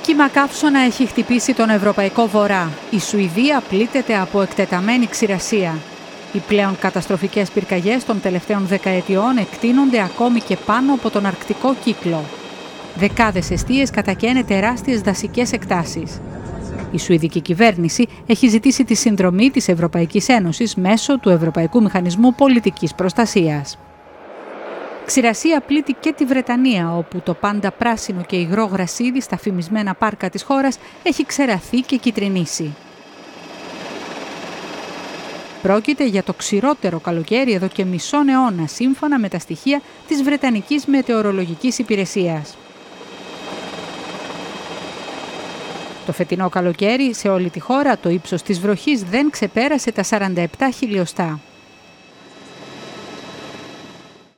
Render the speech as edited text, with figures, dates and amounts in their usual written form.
Κύμα καύσωνα έχει χτυπήσει τον Ευρωπαϊκό Βορρά. Η Σουηδία πλήττεται από εκτεταμένη ξηρασία. Οι πλέον καταστροφικές πυρκαγιές των τελευταίων δεκαετιών εκτείνονται ακόμη και πάνω από τον αρκτικό κύκλο. Δεκάδες εστίες κατακαίνε τεράστιες δασικές εκτάσεις. Η Σουηδική κυβέρνηση έχει ζητήσει τη συνδρομή της Ευρωπαϊκής Ένωσης μέσω του Ευρωπαϊκού Μηχανισμού Πολιτικής Προστασίας. Ξηρασία πλήττει και τη Βρετανία, όπου το πάντα πράσινο και υγρό γρασίδι στα φημισμένα πάρκα της χώρας έχει ξεραθεί και κιτρινήσει. Πρόκειται για το ξηρότερο καλοκαίρι εδώ και μισό αιώνα, σύμφωνα με τα στοιχεία της Βρετανικής Μετεωρολογικής Υπηρεσίας. Το φετινό καλοκαίρι σε όλη τη χώρα το ύψος της βροχής δεν ξεπέρασε τα 47 χιλιοστά.